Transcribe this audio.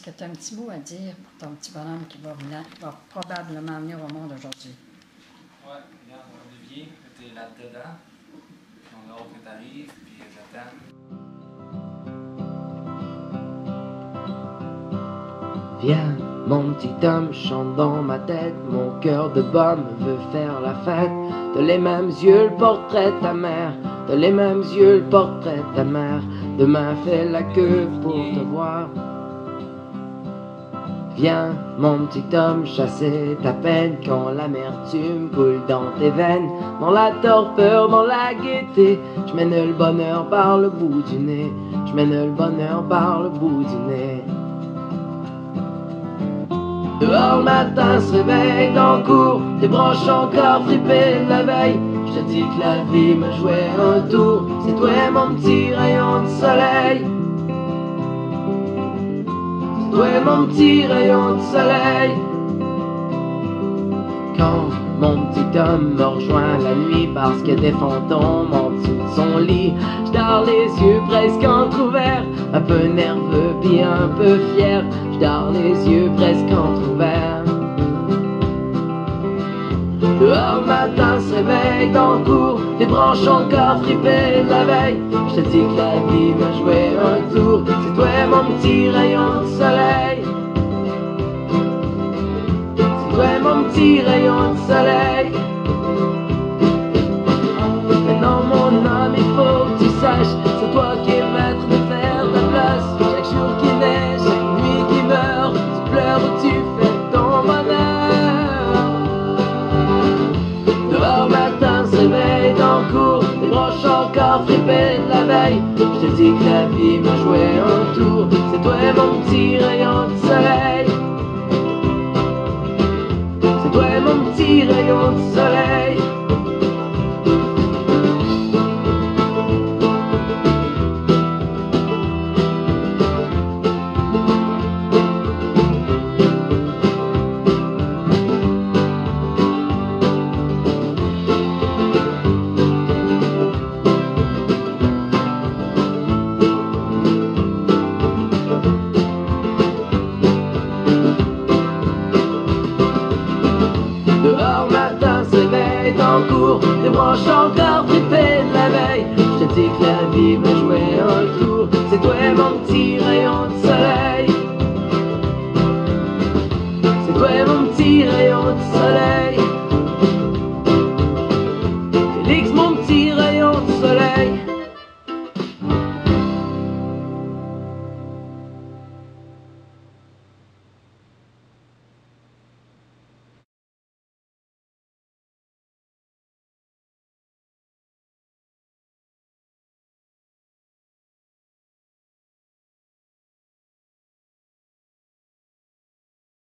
Est-ce que tu as un petit mot à dire pour ton petit bonhomme qui va probablement venir au monde aujourd'hui? Ouais, regarde, Olivier, t'es là-dedans. On a hâte que t'arrives, puis j'attends. Viens, mon petit homme, chante dans ma tête. Mon cœur de bum veut faire la fête. T'as les mêmes yeux, le portrait de ta mère. T'as les mêmes yeux, le portrait de ta mère. Demain fais la queue pour te voir. Viens, mon petit homme, chasser ta peine quand l'amertume coule dans tes veines. Dans la torpeur, dans la gaieté, je mène le bonheur par le bout du nez. Je mène le bonheur par le bout du nez. Dehors le matin se réveille dans le cours, tes branches encore fripées de la veille. Je te dis que la vie me jouait un tour, c'est toi mon petit rayon de soleil. C'est toi mon petit rayon de soleil. Quand mon petit homme me rejoint la nuit parce qu'il y a des fantômes en dessous de son lit, je dors les yeux presque entrouverts, un peu nerveux puis un peu fier. Je dors les yeux presque entrouverts. Dehors le matin se réveille dans le cours, tes branches encore fripées de la veille. Je te dis que la vie m'a joué un tour, c'est toi mon petit rayon de soleil. C'est toi mon petit rayon de soleil. Maintenant mon homme, il faut que tu saches, c'est toi qui es maître de faire ta place. Chaque jour qui naît, chaque nuit qui meurt, tu pleures ou tu fais ton bonheur. Dehors le matin se réveille dans le cours, les branches encore fripées de la veille. Je te dis que la vie m'a joué un tour, c'est toi mon petit rayon de soleil. C'est toi mon petit rayon de soleil. Dehors le matin se réveille dans le cours, les branches encore fripées de la veille. Je te dis que la vie me